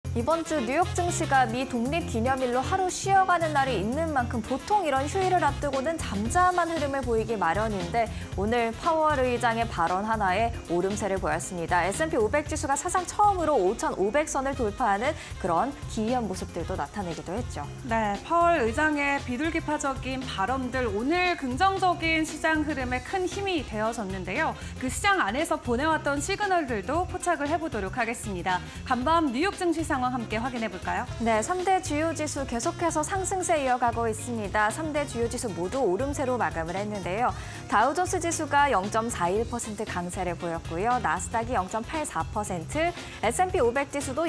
이번 주 뉴욕 증시가 미 독립기념일로 하루 쉬어가는 날이 있는 만큼 보통 이런 휴일을 앞두고는 잠잠한 흐름을 보이기 마련인데 오늘 파월 의장의 발언 하나에 오름세를 보였습니다. S&P 500 지수가 사상 처음으로 5,500선을 돌파하는 그런 기이한 모습들도 나타내기도 했죠. 네, 파월 의장의 비둘기파적인 발언들 오늘 긍정적인 시장 흐름에 큰 힘이 되어졌는데요. 그 시장 안에서 보내왔던 시그널들도 포착을 해보도록 하겠습니다. 간밤 뉴욕 증시 상황 함께 확인해 볼까요? 네, 3대 주요 지수 계속해서 상승세 이어가고 있습니다. 3대 주요 지수 모두 오름세로 마감을 했는데요. 다우존스 지수가 0.41% 강세를 보였고요. 나스닥이 0.84%, S&P 500 지수도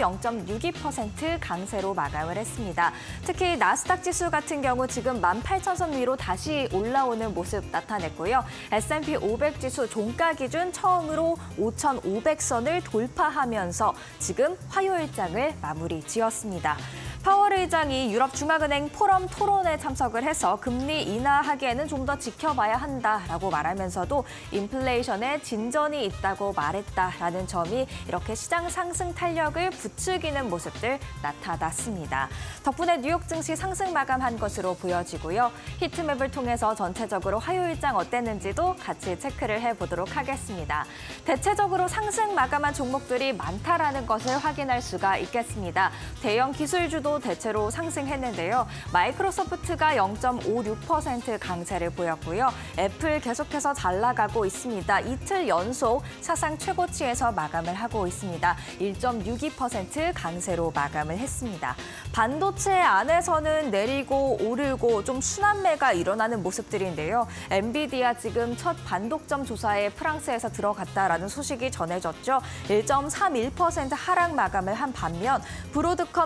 0.62% 강세로 마감을 했습니다. 특히 나스닥 지수 같은 경우 지금 18,000선 위로 다시 올라오는 모습 나타냈고요. S&P 500 지수 종가 기준 처음으로 5,500선을 돌파하면서 지금 화요일장을 마무리 지었습니다. 파월 의장이 유럽 중앙은행 포럼 토론에 참석을 해서 금리 인하하기에는 좀 더 지켜봐야 한다라고 말하면서도 인플레이션에 진전이 있다고 말했다라는 점이 이렇게 시장 상승 탄력을 부추기는 모습들 나타났습니다. 덕분에 뉴욕 증시 상승 마감한 것으로 보여지고요. 히트맵을 통해서 전체적으로 화요일장 어땠는지도 같이 체크를 해보도록 하겠습니다. 대체적으로 상승 마감한 종목들이 많다라는 것을 확인할 수가 있겠습니다. 대형 기술주도 대체로 상승했는데요. 마이크로소프트가 0.56% 강세를 보였고요. 애플 계속해서 잘 나가고 있습니다. 이틀 연속 사상 최고치에서 마감을 하고 있습니다. 1.62% 강세로 마감을 했습니다. 반도체 안에서는 내리고 오르고 좀 순환매가 일어나는 모습들인데요. 엔비디아 지금 첫 반독점 조사에 프랑스에서 들어갔다라는 소식이 전해졌죠. 1.31% 하락 마감을 한 반면 브로드컴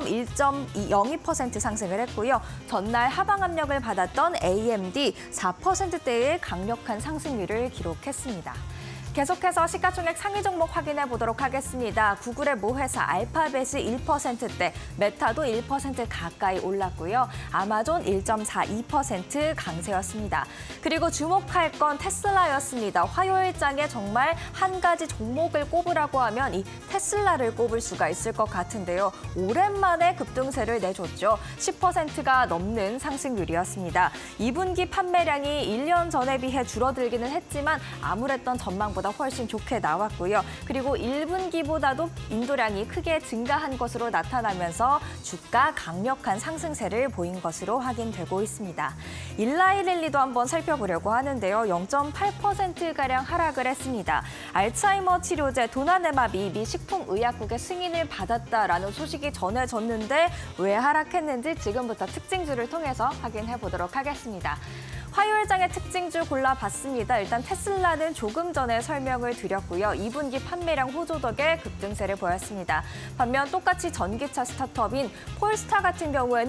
1.02% 상승을 했고요. 전날 하방 압력을 받았던 AMD 4%대의 강력한 상승률을 기록했습니다. 계속해서 시가총액 상위 종목 확인해 보도록 하겠습니다. 구글의 모회사 알파벳이 1%대, 메타도 1% 가까이 올랐고요. 아마존 1.42% 강세였습니다. 그리고 주목할 건 테슬라였습니다. 화요일장에 정말 한 가지 종목을 꼽으라고 하면 이 테슬라를 꼽을 수가 있을 것 같은데요. 오랜만에 급등세를 내줬죠. 10%가 넘는 상승률이었습니다. 2분기 판매량이 1년 전에 비해 줄어들기는 했지만 암울했던 전망보다 훨씬 좋게 나왔고요. 그리고 1분기보다도 인도량이 크게 증가한 것으로 나타나면서 주가 강력한 상승세를 보인 것으로 확인되고 있습니다. 일라이릴리도 한번 살펴보려고 하는데요. 0.8%가량 하락을 했습니다. 알츠하이머 치료제 도나네마비 미 식품의약국의 승인을 받았다라는 소식이 전해졌는데 왜 하락했는지 지금부터 특징주를 통해서 확인해 보도록 하겠습니다. 화요일장의 특징주 골라봤습니다. 일단 테슬라는 조금 전에 설명을 드렸고요. 2분기 판매량 호조 덕에 급등세를 보였습니다. 반면 똑같이 전기차 스타트업인 폴스타 같은 경우에는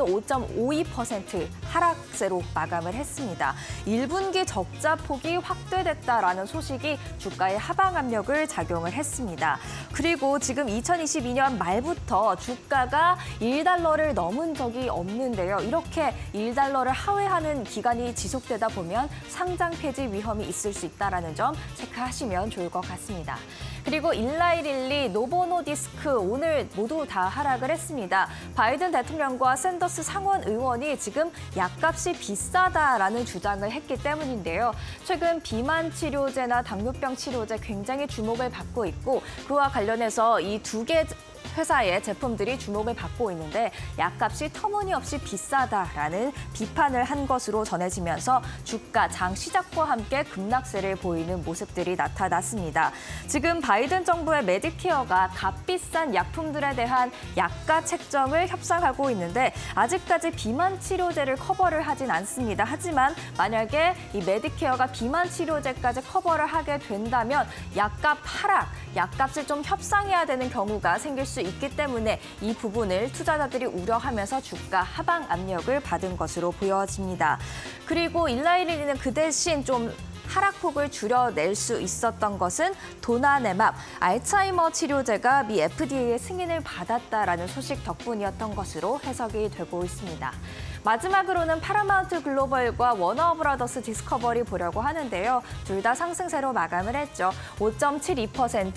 5.52% 하락세로 마감을 했습니다. 1분기 적자 폭이 확대됐다라는 소식이 주가의 하방 압력을 작용을 했습니다. 그리고 지금 2022년 말부터 주가가 1달러를 넘은 적이 없는데요. 이렇게 1달러를 하회하는 기간이 지속되다 보면 상장 폐지 위험이 있을 수 있다는 점 체크하시면 좋을 것 같습니다. 그리고 일라이릴리, 노보노디스크 오늘 모두 다 하락을 했습니다. 바이든 대통령과 샌더스 상원 의원이 지금 약값이 비싸다라는 주장을 했기 때문인데요. 최근 비만 치료제나 당뇨병 치료제 굉장히 주목을 받고 있고 그와 관련해서 이 두 개 회사의 제품들이 주목을 받고 있는데 약값이 터무니없이 비싸다라는 비판을 한 것으로 전해지면서 주가 장 시작과 함께 급락세를 보이는 모습들이 나타났습니다. 지금 바이든 정부의 메디케어가 값비싼 약품들에 대한 약가 책정을 협상하고 있는데 아직까지 비만 치료제를 커버를 하진 않습니다. 하지만 만약에 이 메디케어가 비만 치료제까지 커버를 하게 된다면 약값 하락, 약값을 좀 협상해야 되는 경우가 생길 수 있기 때문에 이 부분을 투자자들이 우려하면서 주가 하방 압력을 받은 것으로 보여집니다. 그리고 일라이릴리는 그 대신 좀 하락폭을 줄여낼 수 있었던 것은 도나네맙, 알츠하이머 치료제가 미 FDA의 승인을 받았다라는 소식 덕분이었던 것으로 해석이 되고 있습니다. 마지막으로는 파라마운트 글로벌과 워너브라더스 디스커버리 보려고 하는데요. 둘 다 상승세로 마감을 했죠. 5.72%,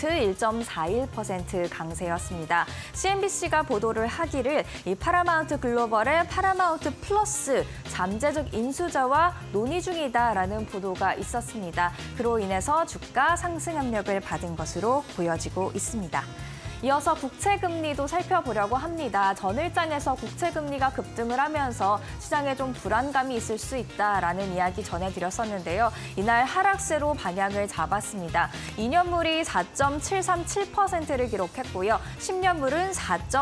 1.41% 강세였습니다. CNBC가 보도를 하기를 이 파라마운트 글로벌의 파라마운트 플러스 잠재적 인수자와 논의 중이다라는 보도가 있었습니다. 그로 인해서 주가 상승 압력을 받은 것으로 보여지고 있습니다. 이어서 국채금리도 살펴보려고 합니다. 전일장에서 국채금리가 급등을 하면서 시장에 좀 불안감이 있을 수 있다라는 이야기 전해드렸었는데요. 이날 하락세로 방향을 잡았습니다. 2년물이 4.737%를 기록했고요. 10년물은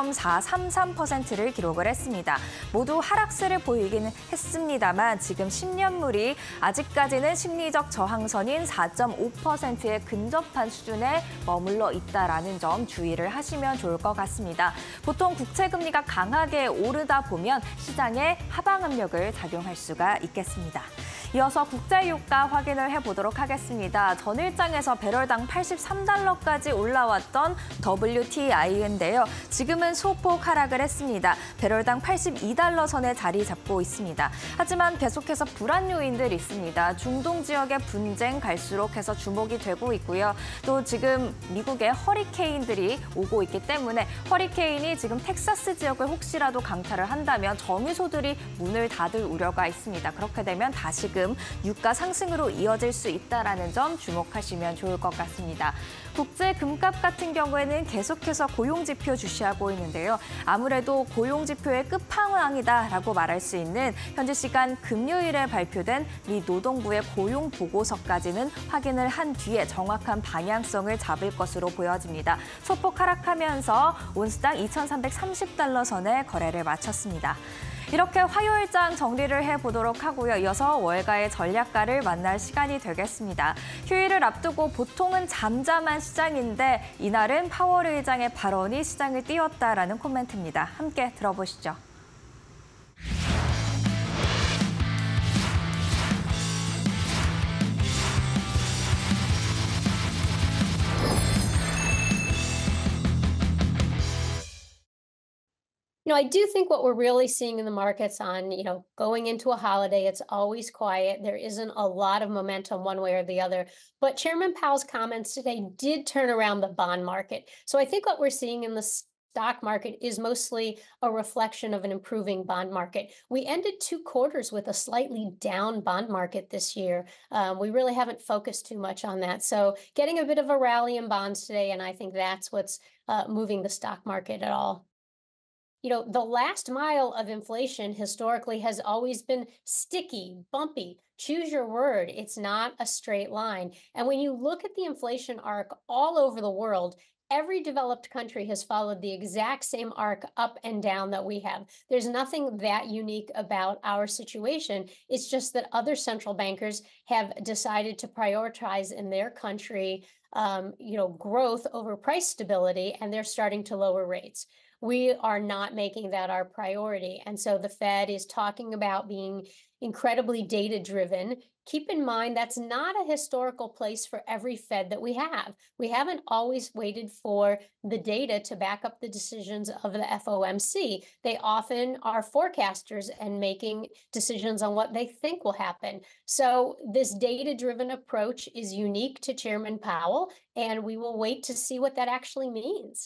4.433%를 기록을 했습니다. 모두 하락세를 보이기는 했습니다만 지금 10년물이 아직까지는 심리적 저항선인 4.5%에 근접한 수준에 머물러 있다라는 점 주의를 하시면 좋을 것 같습니다. 보통 국채금리가 강하게 오르다 보면 시장에 하방 압력을 작용할 수가 있겠습니다. 이어서 국제유가 확인을 해보도록 하겠습니다. 전일장에서 배럴당 83달러까지 올라왔던 WTI인데요. 지금은 소폭 하락을 했습니다. 배럴당 82달러 선에 자리 잡고 있습니다. 하지만 계속해서 불안 요인들이 있습니다. 중동 지역의 분쟁 갈수록 해서 주목이 되고 있고요. 또 지금 미국의 허리케인들이 오고 있기 때문에 허리케인이 지금 텍사스 지역을 혹시라도 강타를 한다면 정유소들이 문을 닫을 우려가 있습니다. 그렇게 되면 다시금 유가 상승으로 이어질 수 있다는 점 주목하시면 좋을 것 같습니다. 국제 금값 같은 경우에는 계속해서 고용지표 주시하고 있는데요. 아무래도 고용지표의 끝판왕이다라고 말할 수 있는 현지 시간 금요일에 발표된 미 노동부의 고용 보고서까지는 확인을 한 뒤에 정확한 방향성을 잡을 것으로 보여집니다. 소폭 하락하면서 온스당 2,330달러 선에 거래를 마쳤습니다. 이렇게 화요일장 정리를 해보도록 하고요. 이어서 월가의 전략가를 만날 시간이 되겠습니다. 휴일을 앞두고 보통은 잠잠한 시장인데 이날은 파월 의장의 발언이 시장을 띄웠다라는 코멘트입니다. 함께 들어보시죠. I do think what we're really seeing in the markets on, going into a holiday, it's always quiet. There isn't a lot of momentum one way or the other. But Chairman Powell's comments today did turn around the bond market. So I think what we're seeing in the stock market is mostly a reflection of an improving bond market. We ended 2 quarters with a slightly down bond market this year. We really haven't focused too much on that. So getting a bit of a rally in bonds today, and I think that's what's moving the stock market at all. The last mile of inflation historically has always been sticky, bumpy. Choose your word. It's not a straight line. And when you look at the inflation arc all over the world, every developed country has followed the exact same arc up and down that we have. There's nothing that unique about our situation. It's just that other central bankers have decided to prioritize in their country, growth over price stability, and they're starting to lower rates. We are not making that our priority. And so the Fed is talking about being incredibly data-driven. Keep in mind, that's not a historical place for every Fed that we have. We haven't always waited for the data to back up the decisions of the FOMC. They often are forecasters and making decisions on what they think will happen. So this data-driven approach is unique to Chairman Powell, and we will wait to see what that actually means.